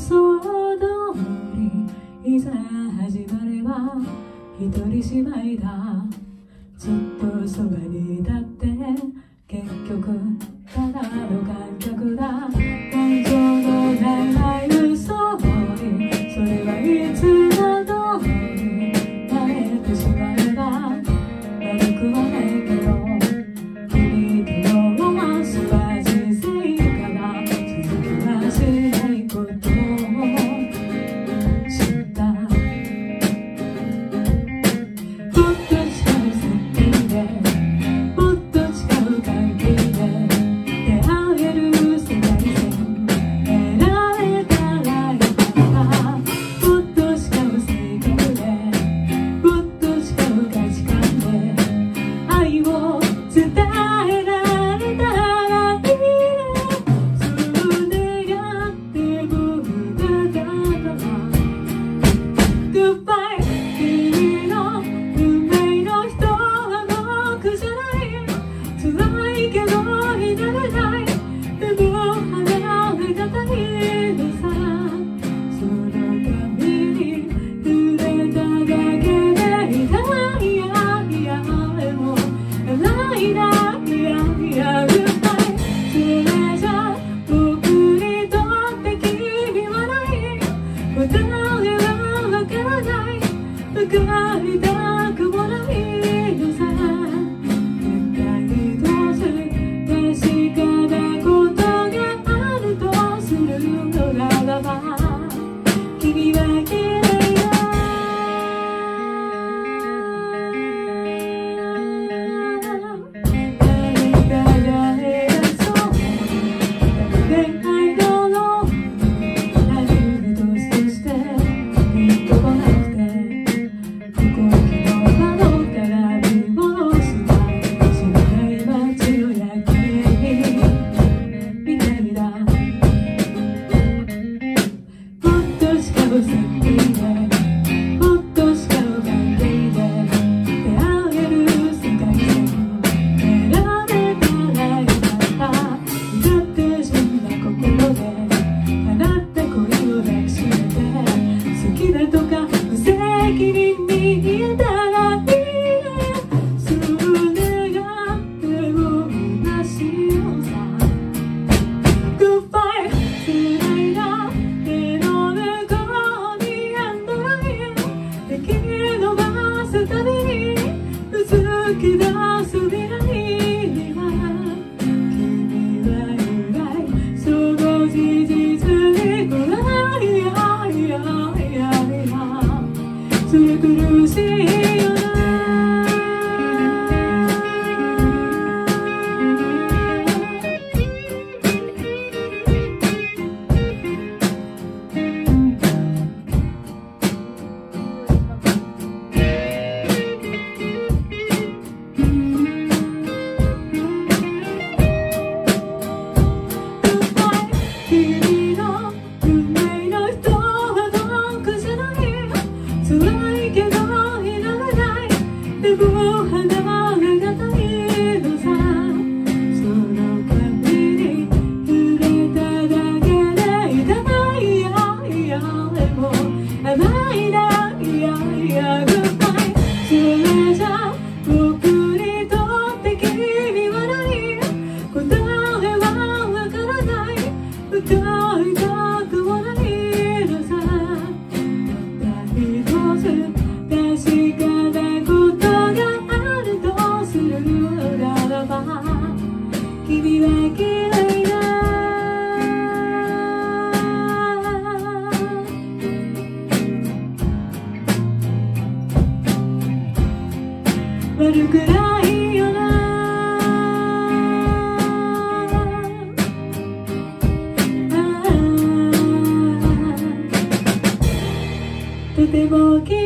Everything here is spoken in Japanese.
想通りいざ始まれば一人芝居だ。ずっとそばに立って結局ただの観客だ。感情のない嘘にそれはいつも通り慣れてしまえば悪くはないけど、君とのロマンスは人生から続きはしないことを知った。もっと近い設定でもっと近う関係で出会える世界線選べたらよかった。もっと近う性格でもっと近う価値観で愛を伝えられたらいいね。そう願っても無駄だから Goodbye 君の運命の人は僕じゃない。辛いけどいられない。でも離れがたいのさ。その髪に触れただけで痛い。いやいやでもないな。いやいやGoodbye。それじゃ僕にとって君はない。答えはわからない。分かりたくもないのさ。絶対どうする確かなことがあるとするのならば君は綺麗だ。誰かが偉そうに恋愛のローに何にとしてピンとこなくて飛行機の窓から見下ろした知らない街の夜景みたいだ。もっと近う設定でもっと近う関係で出会える世界線選べたらよかった。だって死んだ心で叶った恋を抱きしめて好きだとか無責任に言えたらいいね。そう願っても虚しいのさ。Goodbye 辛いな。手の向こうにアンドロイド引き伸ばすたびにうずき出す未来には君は由来その事実にこらいやいやいやいやそれ苦しいよな。君の運命の人は僕じゃない。辛いけどいられない。でも離れがたいのさ。その髪に触れただけで痛い。いやいやでも甘いな。いやいやGoodbye。それじゃ僕にとって君はない。答えはわからない。歌いたくもないのさ。たった一つ確かなことがあるとするならば君は綺麗だ。悪くないよな。とても綺